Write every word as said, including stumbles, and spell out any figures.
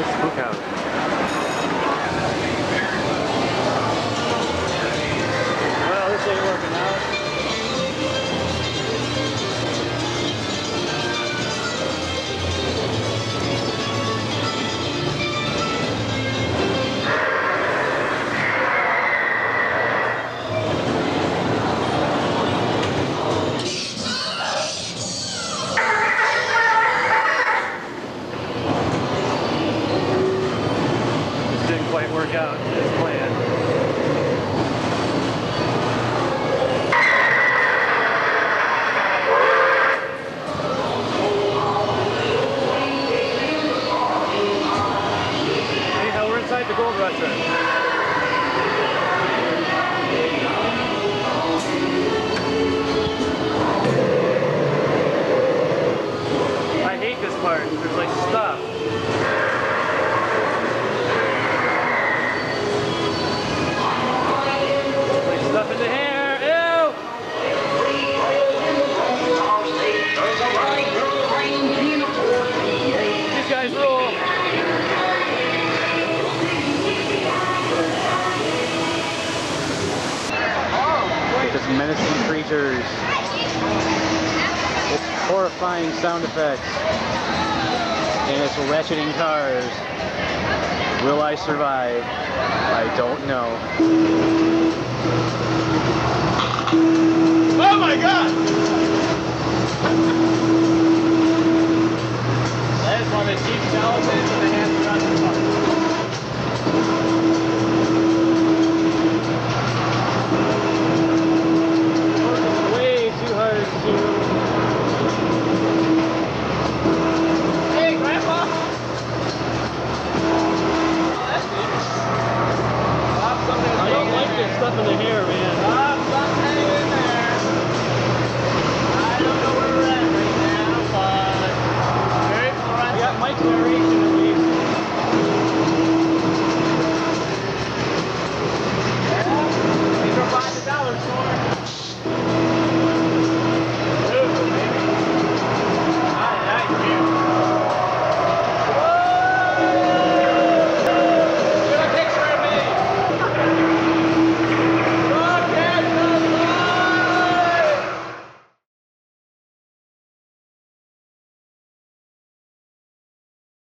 the spook house. Well, this ain't working out. Quite work out as planned. Anyhow, we're inside the gold rusher. I hate this part. There's like stuff. Stuff in the hair, ew! These guys rule. Just menacing creatures. It's horrifying sound effects. And it's ratcheting cars. Will I survive? I don't know. Oh my God! That is one of the cheap skeletons.